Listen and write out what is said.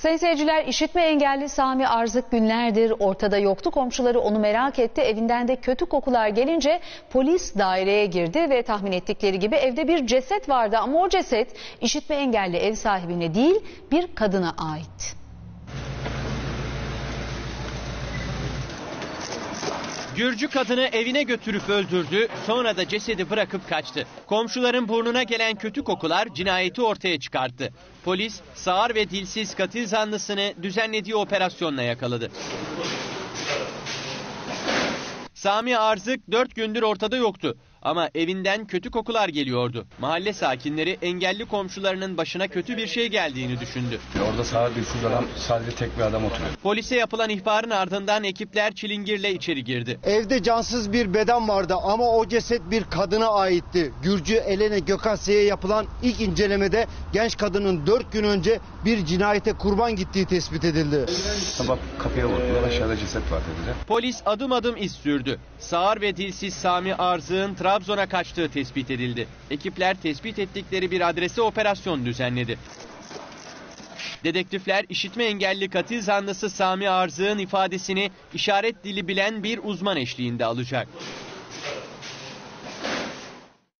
Sayın seyirciler, işitme engelli Sami Arzık günlerdir ortada yoktu. Komşuları onu merak etti. Evinden de kötü kokular gelince polis daireye girdi ve tahmin ettikleri gibi evde bir ceset vardı. Ama o ceset işitme engelli ev sahibine değil, bir kadına ait. Gürcü kadını evine götürüp öldürdü, sonra da cesedi bırakıp kaçtı. Komşuların burnuna gelen kötü kokular cinayeti ortaya çıkarttı. Polis, sağır ve dilsiz katil zanlısını düzenlediği operasyonla yakaladı. Sami Arzık 4 gündür ortada yoktu. Ama evinden kötü kokular geliyordu. Mahalle sakinleri engelli komşularının başına kötü bir şey geldiğini düşündü. Orada sağır dilsiz adam, sadece tek bir adam oturuyor. Polise yapılan ihbarın ardından ekipler çilingirle içeri girdi. Evde cansız bir beden vardı ama o ceset bir kadına aitti. Gürcü Elene Gökasya'ya yapılan ilk incelemede genç kadının 4 gün önce bir cinayete kurban gittiği tespit edildi. Sabah kapıya vurdular, aşağıda ceset var dediler. Polis adım adım iz sürdü. Sağır ve dilsiz Sami Arzık'ın Trabzon'a kaçtığı tespit edildi. Ekipler tespit ettikleri bir adrese operasyon düzenledi. Dedektifler işitme engelli katil zanlısı Sami Arzık'ın ifadesini işaret dili bilen bir uzman eşliğinde alacak.